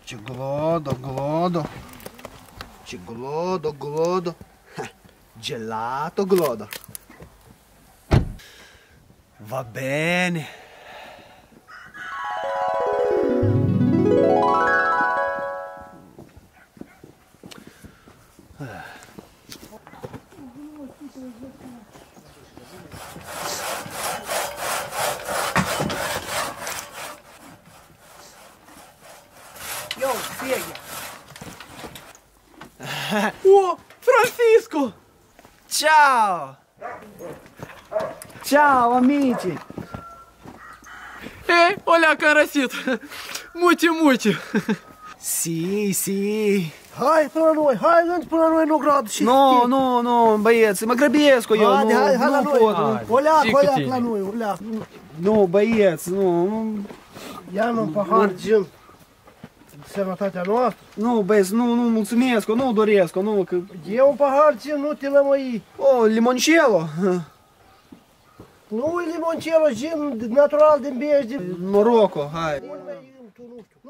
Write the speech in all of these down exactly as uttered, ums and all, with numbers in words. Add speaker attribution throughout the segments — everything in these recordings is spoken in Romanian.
Speaker 1: Ce glodo, glodo. Ce glodo, glodo. Gelato glodo. Va bene. Yo, Feglia.
Speaker 2: О, Франциско!
Speaker 1: Ciao! Ciao, amici!
Speaker 2: Эй, Оля карасит! Мути-мути!
Speaker 1: Sì, sì.
Speaker 3: Hai până la noi, hai înți până la noi în ogradă și
Speaker 1: Nu, nu, nu, băieți, mă grăbesc eu,
Speaker 3: Haide,
Speaker 1: nu,
Speaker 3: hai, hai la
Speaker 1: nu
Speaker 3: noi.
Speaker 1: pot.
Speaker 2: Hai.
Speaker 3: O leac,
Speaker 2: Ce
Speaker 3: o
Speaker 2: cu
Speaker 3: leac
Speaker 2: tine?
Speaker 3: la noi, o leac.
Speaker 1: Nu, băieți, nu, nu,
Speaker 3: Ia-mi un pahar gin. Sănătatea noastră.
Speaker 1: nu, băieți, nu, nu, mulțumesc, nu doresc, nu, că...
Speaker 3: E un pahar gin, nu te lămăi.
Speaker 1: O, limoncello,
Speaker 3: Nu e limoncello, gin natural din Bej, din...
Speaker 1: Morocco, hai.
Speaker 3: Tu nu știu, nu?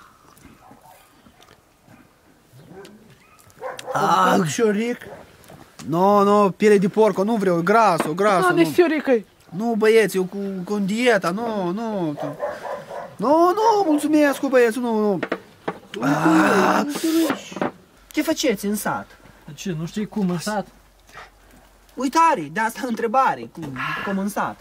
Speaker 1: Ah,
Speaker 3: Șoric.
Speaker 1: nu, nu, piele de porco, nu vreau, grasul, grasul,
Speaker 2: Ладно,
Speaker 1: nu.
Speaker 2: все, Рикой.
Speaker 1: Nu, băieți, eu cu, cu dieta, nu, nu. Nu, nu, mulțumesc, băieți, nu, nu. Ah, ce faceți în sat?
Speaker 2: Ce, nu știi cum în sat?
Speaker 1: Uitare, de asta întrebare, cum, cum în sat.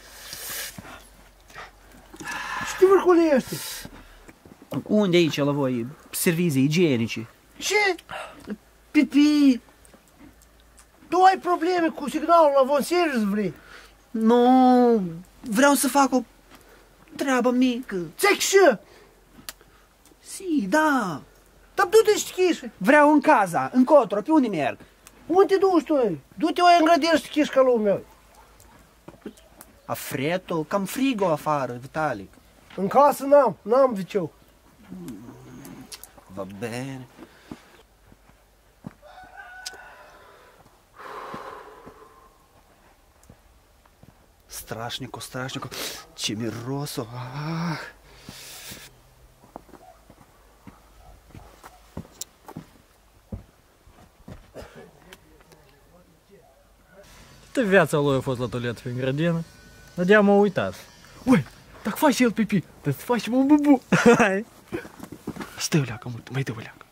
Speaker 3: Și te vârculește.
Speaker 1: Unde aici la voi servicii igienice?
Speaker 3: Ce? Pipi. Tu ai probleme cu signalul la von service vrei?
Speaker 1: Nu, vreau să fac o treabă mică.
Speaker 3: Ți-ai și?
Speaker 1: Si, da.
Speaker 3: Dar du-te și chișe.
Speaker 1: Vreau în casa, încotro, pe unde merg?
Speaker 3: Unde te duci tu? Du-te o în grădină și chiși ca lumea.
Speaker 1: A freddo, cam frigo afară, Vitalic.
Speaker 3: În casă n-am, n-am viceu.
Speaker 1: Va bene. Страшненько, страшненько. Че миросо. Ах.
Speaker 2: Ты viața lui a fost la tualet prin grădină. Dădea m-a uitat. Ui, dacă faci el pipi, să-ți facem un bubu. Hai. Stai o leacă, mult, mai dă o leacă.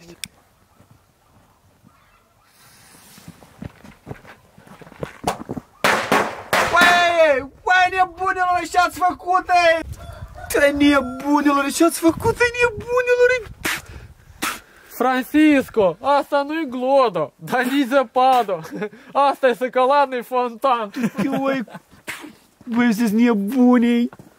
Speaker 1: Uai, uai, nebunilor, ce-ați făcut, ei? Te nebunilor, ce-ați făcut, ei, nebunilor?
Speaker 2: Франциско, asta nu-i glodo, dar nici zăpadă. Asta e săcăladный фонтан.
Speaker 1: Ой, вы здесь не nebunii.